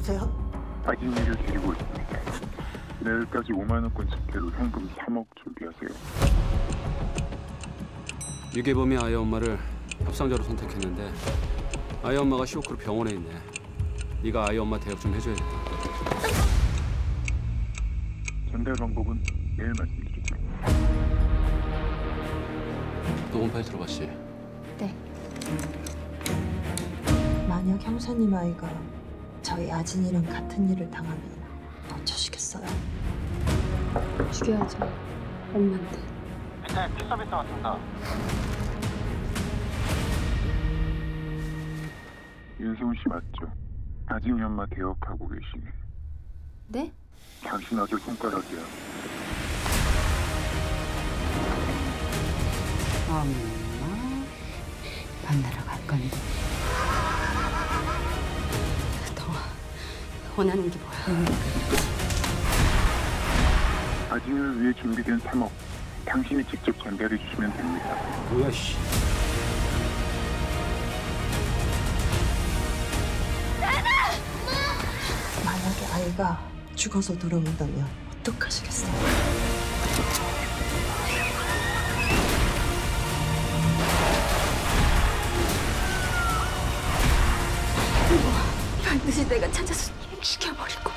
여보세요? 아진이를 데리고 있습니다. 내일까지 5만 원권 집계로 현금 3억 준비하세요. 유괴범이 아이 엄마를 협상자로 선택했는데 아이 엄마가 쇼크로 병원에 있네. 네가 아이 엄마 대역 좀 해줘야겠다. 전달 방법은 내일 말씀드릴게요. 녹음 파일 들어봤지? 네. 만약 형사님 아이가 저희 아진이랑 같은 일을 당하면 어쩌시겠어요? 죽여야죠. 엄마한테. 밑에 피서비스 왔습니다. 윤세훈 씨 맞죠? 아진이 엄마 대역하고 계시네. 네? 당신 아들 손가락이야. 엄마 만나러 갈 건데. 더 원하는 게 뭐야? 아진이를 위해 준비된 3억 당신이 직접 전달해 주시면 됩니다. 뭐야 씨. 만약에 아이가 죽어서 돌아온다면 어떡하시겠어요? 반드시 내가 찾아서 죽여버릴 거야.